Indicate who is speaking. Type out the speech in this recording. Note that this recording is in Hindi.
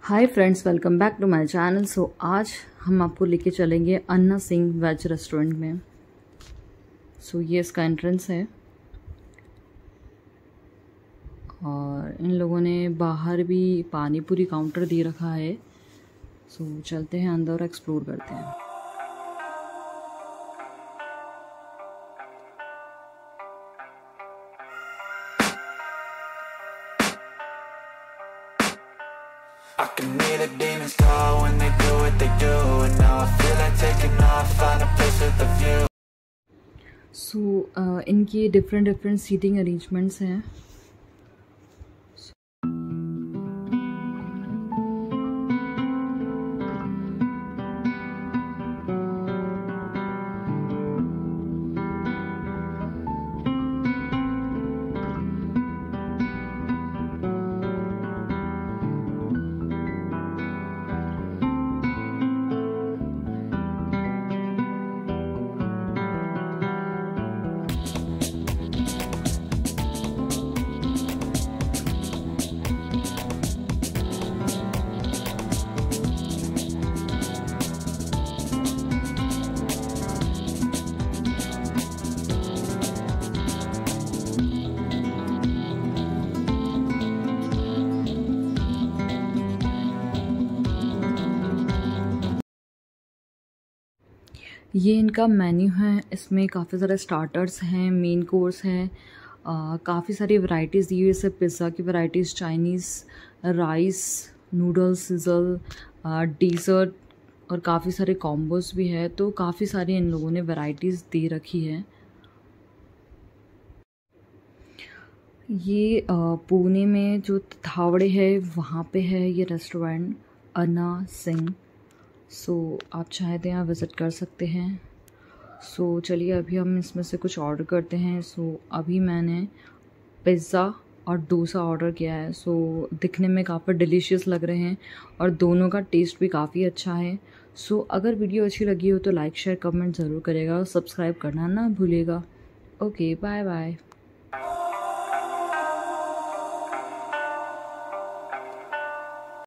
Speaker 1: Hi friends, welcome back to my channel. So आज हम आपको लेके चलेंगे अन्ना सिंह वेज रेस्टोरेंट में। सो ये इसका एंट्रेंस है और इन लोगों ने बाहर भी पानी पूरी काउंटर दे रखा है। सो चलते हैं अंदर और एक्सप्लोर करते हैं।
Speaker 2: I can hear the demons call when they do what they do, and now I feel like taking off, find a place with a view.
Speaker 1: सो इनकी डिफरेंट सीटिंग अरेंजमेंट्स हैं। ये इनका मेन्यू है। इसमें काफ़ी सारे स्टार्टर्स हैं, मेन कोर्स हैं, काफ़ी सारी वैरायटीज़ दी हुई है। जैसे पिज़्ज़ा की varieties, Chinese, rice, noodles, sizzle, dessert और काफ़ी सारे कॉम्बोस भी है। तो काफ़ी सारी इन लोगों ने वैरायटीज़ दे रखी है। ये पुणे में जो थावड़े है वहाँ पे है ये रेस्टोरेंट अन्ना सिंह। सो आप चाहे तो यहाँ विज़िट कर सकते हैं। सो चलिए अभी हम इसमें से कुछ ऑर्डर करते हैं। सो अभी मैंने पिज़्ज़ा और डोसा ऑर्डर किया है। सो दिखने में काफ़ी डिलीशियस लग रहे हैं और दोनों का टेस्ट भी काफ़ी अच्छा है। सो अगर वीडियो अच्छी लगी हो तो लाइक शेयर कमेंट ज़रूर करेगा और सब्सक्राइब करना ना भूलिएगा। Okay, bye bye.